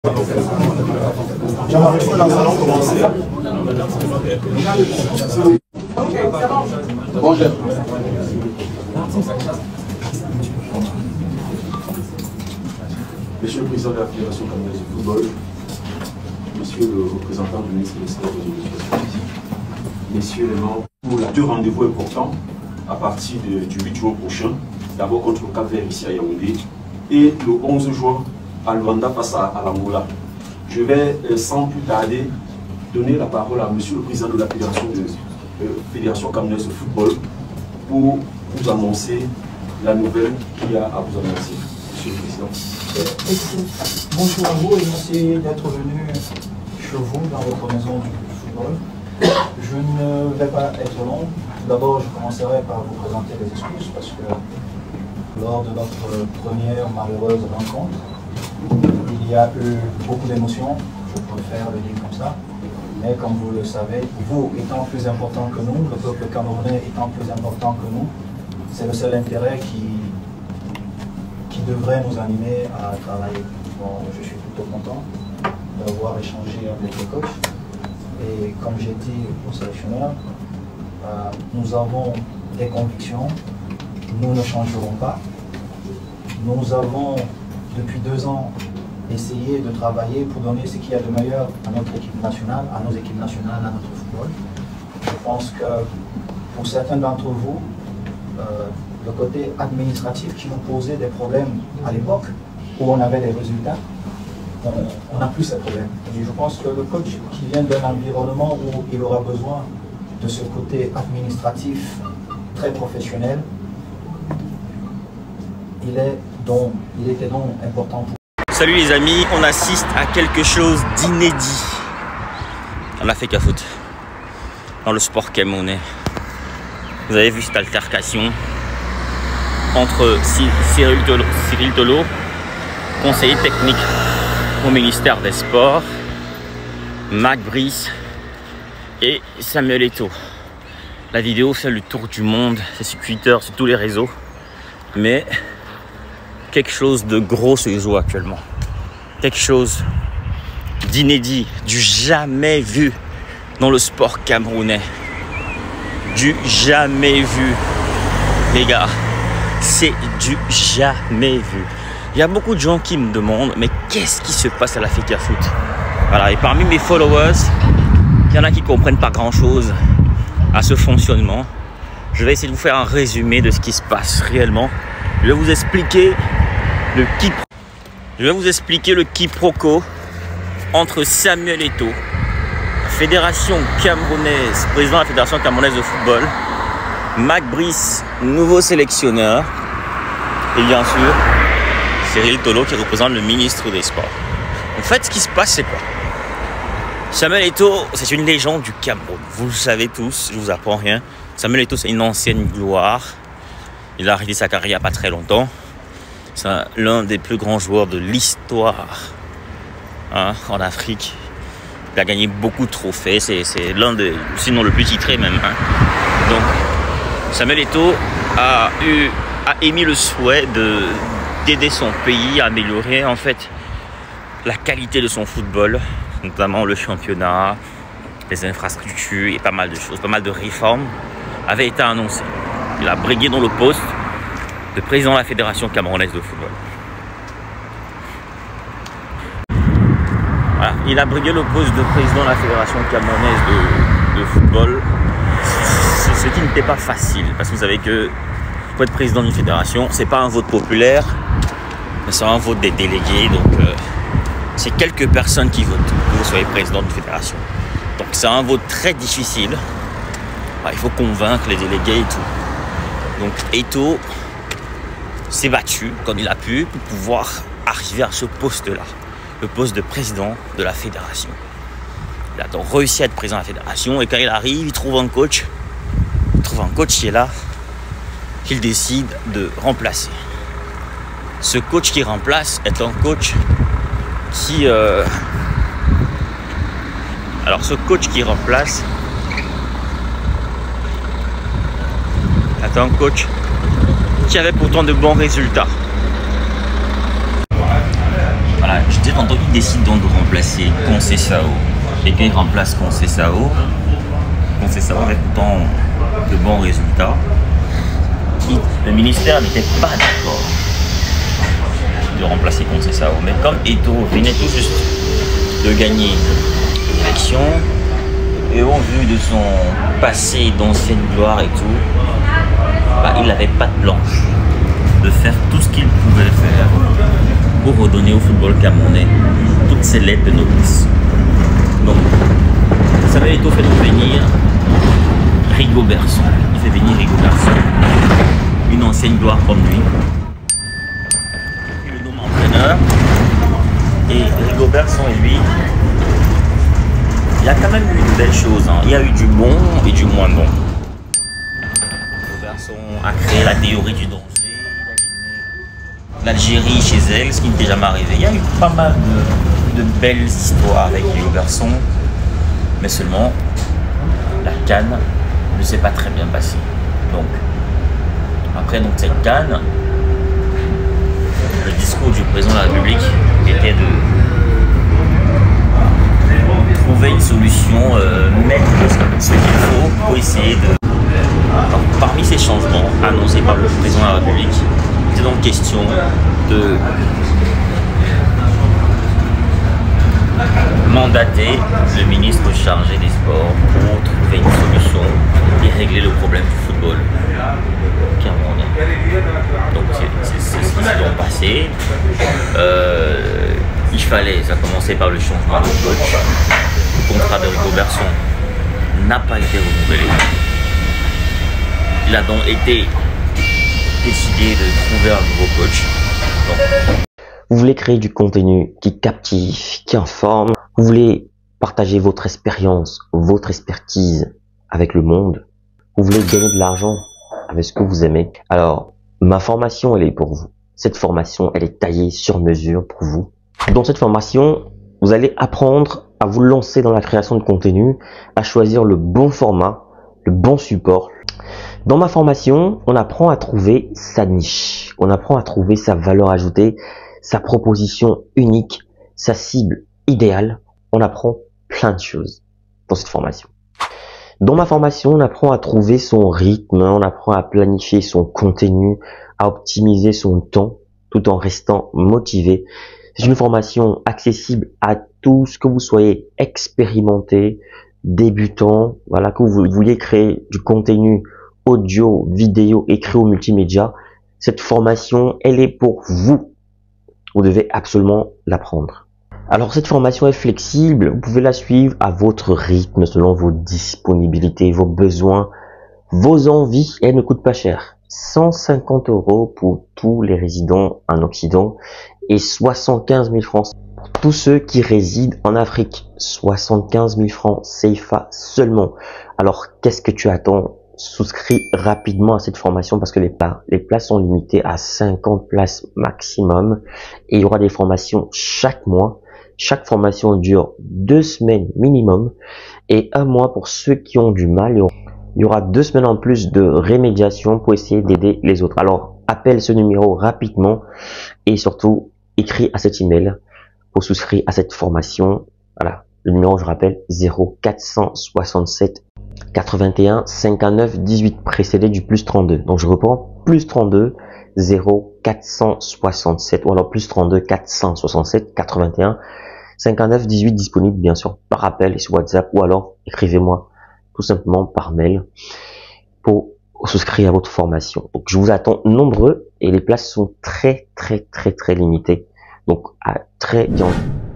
Bonjour. Monsieur le Président de la Fédération camerounaise de football, Monsieur le représentant du ministre de l'Éducation physique, Messieurs les membres, pour deux rendez-vous importants à partir du 8 juin prochain, d'abord contre le Cap-Vert ici à Yaoundé et le 11 juin à Luanda face à l'Angola. Je vais sans plus tarder donner la parole à Monsieur le Président de la Fédération camerounaise de football pour vous annoncer la nouvelle qu'il y a à vous annoncer. Monsieur le Président. Bonjour à vous et merci d'être venu chez vous dans votre maison du football. Je ne vais pas être long. Tout d'abord, je commencerai par vous présenter les excuses parce que lors de notre première malheureuse rencontre, il y a eu beaucoup d'émotions, je préfère le dire comme ça. Mais comme vous le savez, vous étant plus important que nous, le peuple camerounais étant plus important que nous, c'est le seul intérêt qui devrait nous animer à travailler. Bon, je suis plutôt content d'avoir échangé avec le coach. Et comme j'ai dit au sélectionneur, nous avons des convictions, nous ne changerons pas. Nous avons, depuis 2 ans, essayé de travailler pour donner ce qu'il y a de meilleur à notre équipe nationale, à nos équipes nationales, à notre football. Je pense que pour certains d'entre vous, le côté administratif qui nous posait des problèmes à l'époque, où on avait des résultats, on n'a plus ces problèmes. Et je pense que le coach qui vient d'un environnement où il aura besoin de ce côté administratif très professionnel, il était donc important pour. Salut les amis, on assiste à quelque chose d'inédit en Africa Foot, dans le sport camerounais. Vous avez vu cette altercation entre Cyril Tolo, conseiller technique au ministère des Sports, Mac Brice et Samuel Eto'o. La vidéo fait le tour du monde, c'est sur Twitter, sur tous les réseaux, mais quelque chose de gros se joue actuellement. Quelque chose d'inédit, du jamais vu dans le sport camerounais. Du jamais vu, les gars. C'est du jamais vu. Il y a beaucoup de gens qui me demandent, mais qu'est-ce qui se passe à l'Africa Foot? Voilà, et parmi mes followers, il y en a qui ne comprennent pas grand-chose à ce fonctionnement. Je vais essayer de vous faire un résumé de ce qui se passe réellement. Je vais vous expliquer le quiproquo entre Samuel Eto'o, Fédération camerounaise, président de la Fédération camerounaise de football, Mac Brice, nouveau sélectionneur, et bien sûr Cyril Tolo qui représente le ministre des Sports. En fait, ce qui se passe, c'est quoi? Samuel Eto'o, c'est une légende du Cameroun. Vous le savez tous, je ne vous apprends rien. Samuel Eto'o, c'est une ancienne gloire. Il a arrêté sa carrière il n'y a pas très longtemps. C'est l'un des plus grands joueurs de l'histoire en Afrique. Il a gagné beaucoup de trophées. C'est l'un des, sinon le plus titré même. Donc, Samuel Eto'o a émis le souhait d'aider son pays à améliorer en fait la qualité de son football, notamment le championnat, les infrastructures et pas mal de choses, pas mal de réformes avaient été annoncées. Il a brigué dans le poste de président de la Fédération camerounaise de football. Voilà, il a brigué le poste de président de la Fédération camerounaise de football, ce qui n'était pas facile, parce que vous savez que pour être président d'une fédération, c'est pas un vote populaire, mais c'est un vote des délégués, donc c'est quelques personnes qui votent que vous soyez président d'une fédération. Donc c'est un vote très difficile. Il faut convaincre les délégués et tout. Donc Eto'o s'est battu comme il a pu pour pouvoir arriver à ce poste-là, le poste de président de la fédération. Il a donc réussi à être président de la fédération et quand il arrive, il trouve un coach. Il trouve un coach qui est là, qu'il décide de remplacer. Ce coach qui remplace est un coach qui... Alors ce coach qui remplace est un coach qui avait pourtant de bons résultats. voilà, je disais tantôt, il décide donc de remplacer Conceição. Et quand il remplace Conceição avec pourtant de bons résultats, le ministère n'était pas d'accord de remplacer Conceição. Mais comme Eto'o venait tout juste de gagner l'élection, et au vu de son passé d'ancienne gloire et tout, bah, il n'avait pas de blanche de faire tout ce qu'il pouvait faire pour redonner au football camerounais toutes ses lettres de noblesse. Donc, Samuel Eto'o fait donc venir Rigobertson. Il fait venir Rigobertson, une ancienne gloire comme lui. Il le nomme entraîneur. Et Rigobertson et lui, il y a quand même eu de belles choses. Hein. Il y a eu du bon et du moins bon. Rigobertson a créé la théorie du danger. L'Algérie chez elle, ce qui n'était jamais arrivé. Il y a eu pas mal de belles histoires avec Rigobertson, mais seulement la CAN ne s'est pas très bien passée. Donc, après donc, cette CAN, le discours du président de la République était de trouver une solution, mettre ce qu'il faut pour essayer de... Alors, parmi ces changements annoncés par le président de la République, il était donc question de mandater le ministre chargé des sports pour trouver une solution et régler le problème du football camerounais. Donc c'est ce qui s'est donc passé. Il fallait, ça a commencé par le changement de coach. Le contrat de Rigobertson n'a pas été renouvelé. Il a donc été décidé de trouver un nouveau coach. Donc, vous voulez créer du contenu qui captive, qui informe. Vous voulez partager votre expérience, votre expertise avec le monde. Vous voulez gagner de l'argent avec ce que vous aimez. Alors, ma formation, elle est pour vous. Cette formation, elle est taillée sur mesure pour vous. Dans cette formation, vous allez apprendre à vous lancer dans la création de contenu, à choisir le bon format, le bon support. Dans ma formation, on apprend à trouver sa niche, on apprend à trouver sa valeur ajoutée, sa proposition unique, sa cible idéale. On apprend plein de choses dans cette formation. Dans ma formation, on apprend à trouver son rythme, on apprend à planifier son contenu, à optimiser son temps tout en restant motivé. C'est une formation accessible à tous, que vous soyez expérimenté, débutant, voilà, que vous vouliez créer du contenu audio, vidéo, écrit ou multimédia. Cette formation, elle est pour vous. Vous devez absolument l'apprendre. Alors, cette formation est flexible. Vous pouvez la suivre à votre rythme, selon vos disponibilités, vos besoins, vos envies. Elle ne coûte pas cher. 150 € pour tous les résidents en Occident et 75 000 francs pour tous ceux qui résident en Afrique. 75 000 francs CFA seulement. Alors, qu'est-ce que tu attends? Souscris rapidement à cette formation parce que les places sont limitées à 50 places maximum et il y aura des formations chaque mois. Chaque formation dure 2 semaines minimum et 1 mois pour ceux qui ont du mal. Il y aura 2 semaines en plus de rémédiation pour essayer d'aider les autres. Alors, appelle ce numéro rapidement et surtout, écris à cet email pour souscrire à cette formation. Voilà, le numéro, je rappelle, 0467 81 59 18 précédé du plus 32. Donc, je reprends, plus 32 0467 ou alors plus 32 467 81 59 18 disponible bien sûr par appel et sur WhatsApp ou alors écrivez-moi tout simplement par mail pour souscrire à votre formation. Donc je vous attends nombreux et les places sont très limitées. Donc à très bientôt.